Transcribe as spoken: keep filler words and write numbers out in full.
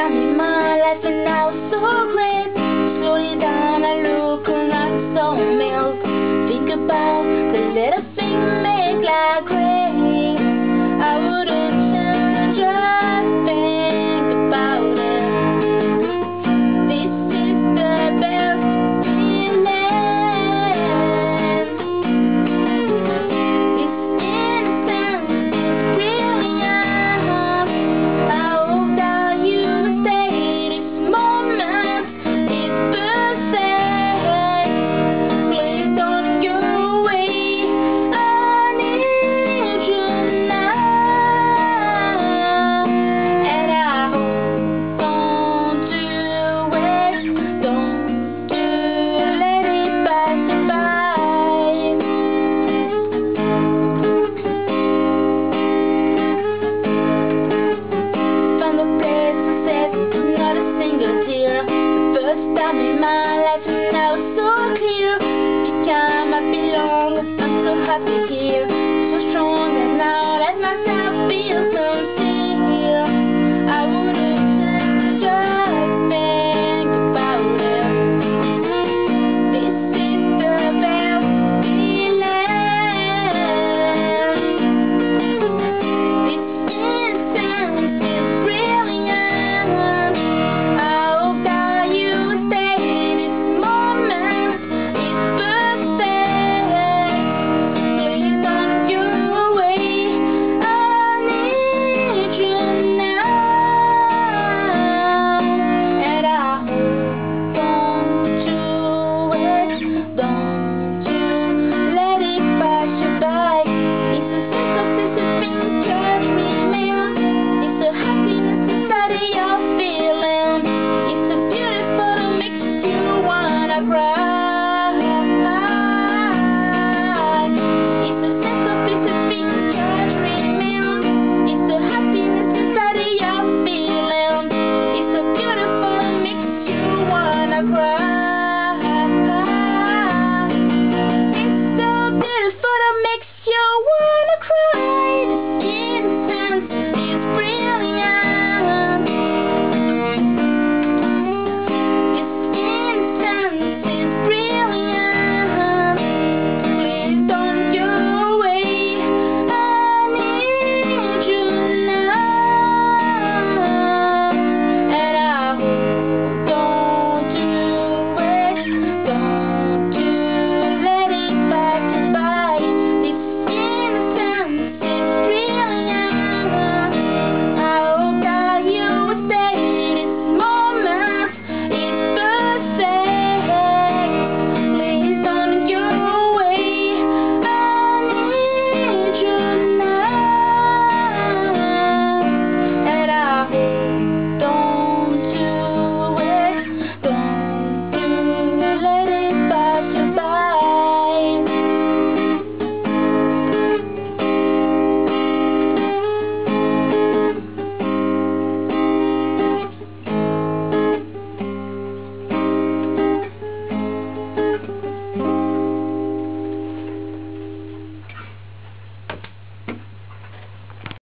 time in my life and now it's so great. Slowly down I look and I so melt. Think about the little things make like rain. I wouldn't change a thing about it. This is the best feeling. This innocence is brilliant. I hope that you stay. This moment is perfect. Please don't go away. I need you now, and I hope don't do it, don't do let it pass you by. Found a place to sit, not a single tear. The first time in my life and now it's so clear. You come, I belong, I'm so happy here.